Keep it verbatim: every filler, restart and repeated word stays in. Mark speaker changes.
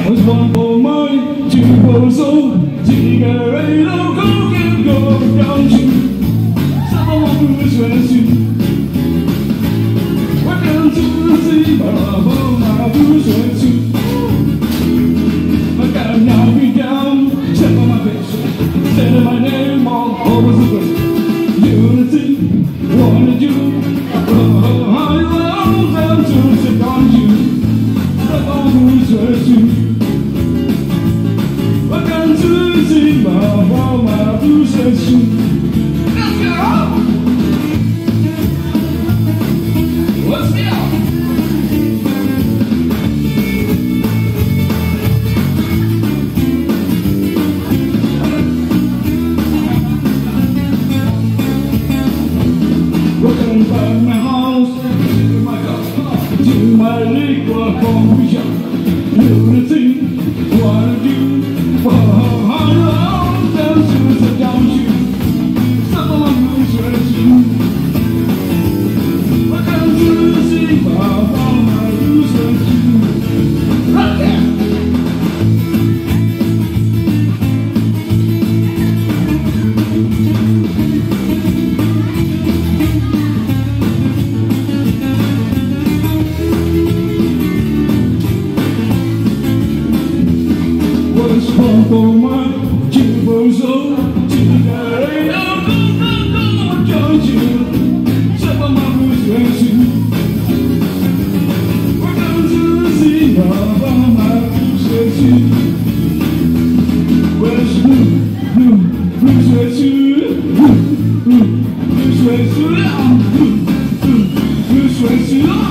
Speaker 1: was one for mine, two for soul. Cigarette or coke and go down to someone who's resting. Welcome to the sea, Baba, my blues resting. I gotta knock me down, step on my face, say my name all over the place. Unity, wanna do, oh, how you long time to sit on you, step on who's resting. Welcome to the sea, Baba, my blues resting. Let's go! Let's go! Welcome back my house, to my car, to my liquor confusion. Unity, wanna do, oh, how long down to the down you, someone who's resting. Welcome to the sea, Baba, my blues resting. Right there! Was one for mine, two for soul. Cigarette or coke and go down to some of my blues resting. Welcome to the sea, Baba, my blues resting. Where's blue, blue, blues resting, blue, blue, blues resting, blue, blue, blues resting.